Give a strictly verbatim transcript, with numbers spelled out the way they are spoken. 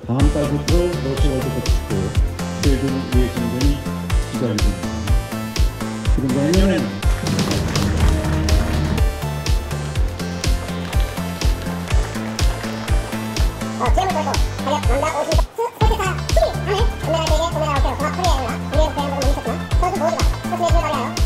다음 달부터 러시아 월드컵 축구 최종 예선전이 시작이 됩니다. 그리고 내년에는 어, 제목을 걸고 달력 남자 오십 스 스포츠사 팀이 하는 금메달 대회 금메달 어깨로 종합 프리웨어와 우리의 대한민국은 멈췄지만 선수 모두가 스포츠에 관리하여